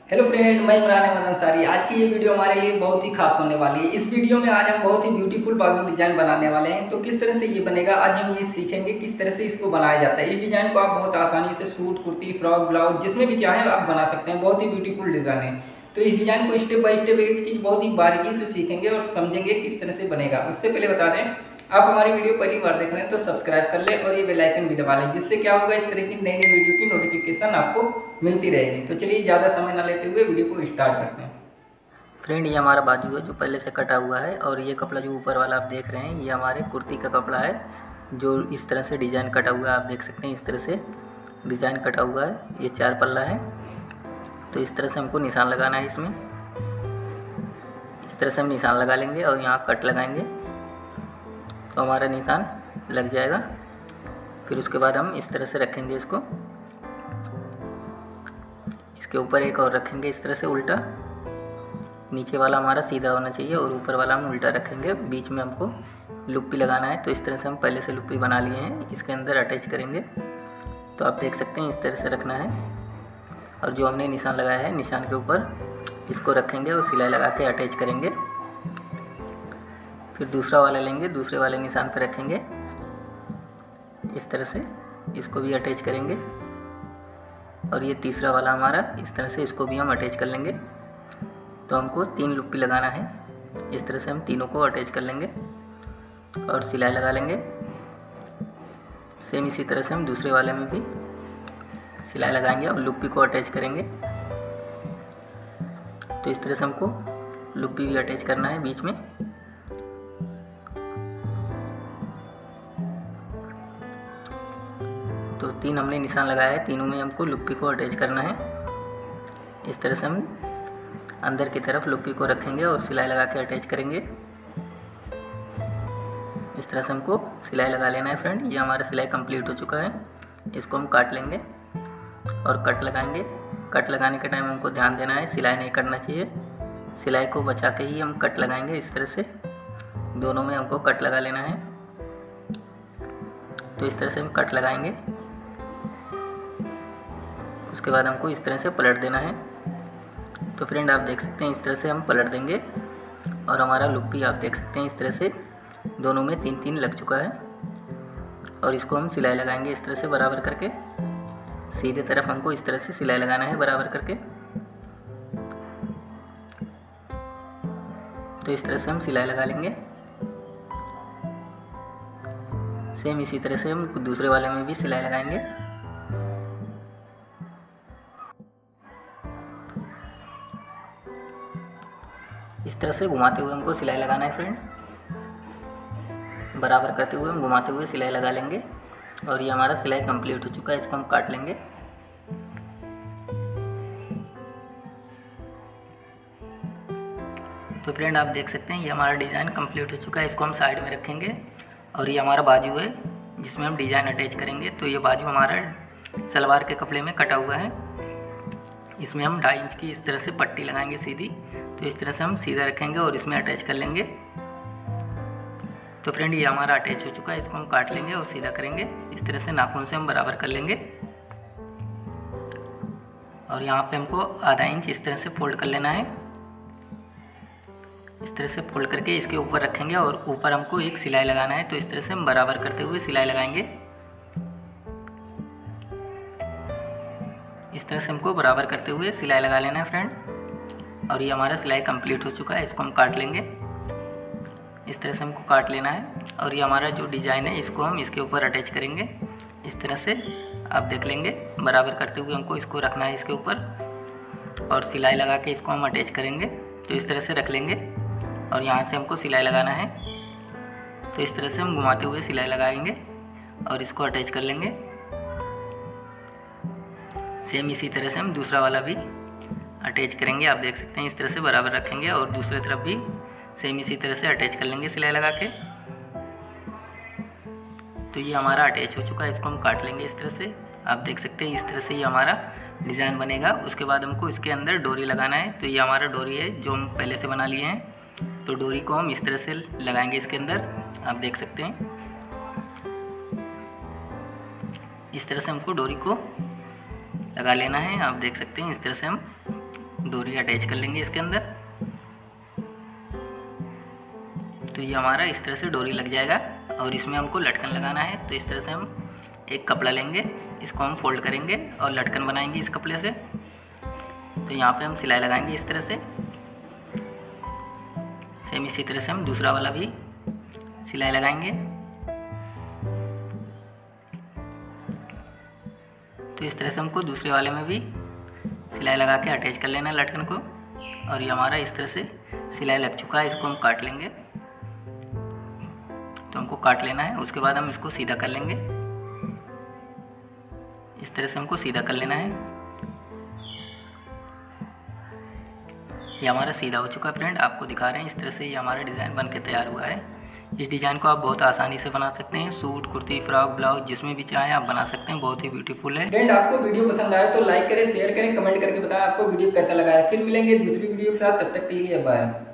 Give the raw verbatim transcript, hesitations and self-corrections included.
Hello friend, मैं इमरान अहमद अंसारी। आज की ये वीडियो हमारे लिए बहुत ही खास होने वाली है। इस वीडियो में आज हम बहुत ही ब्यूटीफुल बाजू डिजाइन बनाने वाले हैं। तो किस तरह से ये बनेगा आज हम ये सीखेंगे, किस तरह से इसको बनाया जाता है। इस डिजाइन को आप बहुत आसानी से सूट, कुर्ती, फ्रॉक, ब्लाउज जिसमें भी चाहें आप बना सकते हैं। बहुत ही ब्यूटीफुल डिजाइन है। तो इस डिजाइन को स्टेप बाय स्टेप एक चीज़ बहुत ही बारीकी से सीखेंगे और समझेंगे किस तरह से बनेगा। उससे पहले बता दें, आप हमारी वीडियो पहली बार देख रहे हैं तो सब्सक्राइब कर लें और ये बेल आइकन भी दबा लें, जिससे क्या होगा, इस तरह की नई नई वीडियो की नोटिफिकेशन आपको मिलती रहेगी। तो चलिए ज़्यादा समय ना लेते हुए वीडियो को स्टार्ट करते हैं। फ्रेंड, ये हमारा बाजू है जो पहले से कटा हुआ है, और ये कपड़ा जो ऊपर वाला आप देख रहे हैं ये हमारे कुर्ती का कपड़ा है जो इस तरह से डिज़ाइन कटा हुआ है। आप देख सकते हैं इस तरह से डिज़ाइन कटा हुआ है। ये चार पल्ला है। तो इस तरह से हमको निशान लगाना है। इसमें इस तरह से हम निशान लगा लेंगे और यहाँ कट लगाएंगे तो हमारा निशान लग जाएगा। फिर उसके बाद हम इस तरह से रखेंगे इसको। इसके ऊपर एक और रखेंगे इस तरह से उल्टा। नीचे वाला हमारा सीधा होना चाहिए और ऊपर वाला हम उल्टा रखेंगे। बीच में हमको लुप्पी लगाना है। तो इस तरह से हम पहले से लुप्पी बना लिए हैं, इसके अंदर अटैच करेंगे। तो आप देख सकते हैं इस तरह से रखना है। और जो हमने निशान लगाया है निशान के ऊपर इसको रखेंगे और सिलाई लगा के अटैच करेंगे। फिर दूसरा वाला लेंगे, दूसरे वाले निशान पर रखेंगे इस तरह से, इसको भी अटैच करेंगे। और ये तीसरा वाला हमारा इस तरह से, इसको भी हम अटैच कर लेंगे। तो हमको तीन लुप्पी लगाना है। इस तरह से हम तीनों को अटैच कर लेंगे और सिलाई लगा लेंगे। सेम इसी तरह से हम दूसरे वाले में भी सिलाई लगाएंगे और लुप्पी को अटैच करेंगे। तो इस तरह से हमको लुप्पी भी अटैच करना है बीच में। तो तीन हमने निशान लगाया है, तीनों में हमको लुप्पी को अटैच करना है। इस तरह से हम अंदर की तरफ लुप्पी को रखेंगे और सिलाई लगा के अटैच करेंगे। इस तरह से हमको सिलाई लगा लेना है। फ्रेंड, ये हमारा सिलाई कंप्लीट हो चुका है। इसको हम काट लेंगे और कट लगाएंगे। कट लगाने के टाइम हमको ध्यान देना है, सिलाई नहीं करना चाहिए। सिलाई को बचा के ही हम कट लगाएंगे। इस तरह से दोनों में हमको कट लगा लेना है। तो इस तरह से हम कट लगाएंगे। उसके बाद हमको इस तरह से पलट देना है। तो फ्रेंड, आप देख सकते हैं इस तरह से हम पलट देंगे और हमारा लुप्पी आप देख सकते हैं इस तरह से दोनों में तीन तीन लग चुका है। और इसको हम सिलाई लगाएंगे इस तरह से बराबर करके। सीधे तरफ हमको इस तरह से सिलाई लगाना है बराबर करके। तो इस तरह से हम सिलाई लगा लेंगे। सेम इसी तरह से हम दूसरे वाले में भी सिलाई लगाएंगे। इस तरह से घुमाते हुए हमको सिलाई लगाना है। फ्रेंड, बराबर करते हुए हम घुमाते हुए सिलाई लगा लेंगे। और ये हमारा सिलाई कंप्लीट हो चुका है। इसको हम काट लेंगे। तो फ्रेंड, आप देख सकते हैं ये हमारा डिज़ाइन कंप्लीट हो चुका है। इसको हम साइड में रखेंगे। और ये हमारा बाजू है जिसमें हम डिज़ाइन अटैच करेंगे। तो ये बाजू हमारा सलवार के कपड़े में कटा हुआ है। इसमें हम ढाई इंच की इस तरह से पट्टी लगाएंगे सीधी। तो इस तरह से हम सीधा रखेंगे और इसमें अटैच कर लेंगे। तो फ्रेंड, ये हमारा अटैच हो चुका है। इसको हम काट लेंगे और सीधा करेंगे। इस तरह से नाखून से हम बराबर कर लेंगे। और यहाँ पे हमको आधा इंच इस तरह से फोल्ड कर लेना है। इस तरह से फोल्ड करके इसके ऊपर रखेंगे और ऊपर हमको एक सिलाई लगाना है। तो इस तरह से हम बराबर करते हुए सिलाई लगाएंगे। इस तरह से हमको बराबर करते हुए सिलाई लगा लेना है फ्रेंड। और ये हमारा सिलाई कंप्लीट हो चुका है। इसको हम काट लेंगे। इस तरह से हमको काट लेना है। और ये हमारा जो डिज़ाइन है इसको हम इसके ऊपर अटैच करेंगे। इस तरह से आप देख लेंगे, बराबर करते हुए हमको इसको रखना है इसके ऊपर और सिलाई लगा के इसको हम अटैच करेंगे। तो इस तरह से रख लेंगे और यहाँ से हमको सिलाई लगाना है। तो इस तरह से हम घुमाते हुए सिलाई लगाएंगे और इसको अटैच कर लेंगे। सेम इसी तरह से हम दूसरा वाला भी अटैच करेंगे। आप देख सकते हैं इस तरह से बराबर रखेंगे और दूसरी तरफ भी सेम इसी तरह से अटैच कर लेंगे सिलाई लगा के। तो ये हमारा अटैच हो चुका है। इसको हम काट लेंगे इस तरह से। आप देख सकते हैं इस तरह से ये हमारा डिज़ाइन बनेगा। उसके बाद हमको इसके अंदर डोरी लगाना है। तो ये हमारा डोरी है जो हम पहले से बना लिए हैं। तो डोरी को हम इस तरह से लगाएंगे इसके अंदर। आप देख सकते हैं इस तरह से हमको डोरी को लगा लेना है। आप देख सकते हैं इस तरह से हम डोरी अटैच कर लेंगे इसके अंदर। तो ये हमारा इस तरह से डोरी लग जाएगा और इसमें हमको लटकन लगाना है। तो इस तरह से हम एक कपड़ा लेंगे, इसको हम फोल्ड करेंगे और लटकन बनाएंगे इस कपड़े से। तो यहाँ पे हम सिलाई लगाएंगे इस तरह से। सेम इसी तरह से हम दूसरा वाला भी सिलाई लगाएंगे। तो इस तरह से हमको दूसरे वाले में भी सिलाई लगा के अटैच कर लेना है लटकन को। और ये हमारा इस तरह से सिलाई लग चुका है, इसको हम काट लेंगे। तो हमको काट लेना है, उसके बाद हम इसको सीधा कर लेंगे। इस तरह से हमको सीधा कर लेना है। ये हमारा सीधा हो चुका है फ्रेंड, आपको दिखा रहे हैं। इस तरह से ये हमारा डिज़ाइन बन के तैयार हुआ है। इस डिज़ाइन को आप बहुत आसानी से बना सकते हैं। सूट, कुर्ती, फ्रॉक, ब्लाउज, जिसमें भी चाहें आप बना सकते हैं। बहुत ही ब्यूटीफुल है। फ्रेंड आपको वीडियो पसंद आया तो लाइक करें, शेयर करें, कमेंट करके बताएं आपको वीडियो कैसा लगा है। फिर मिलेंगे दूसरी वीडियो के साथ, तब तक के लिए बाय।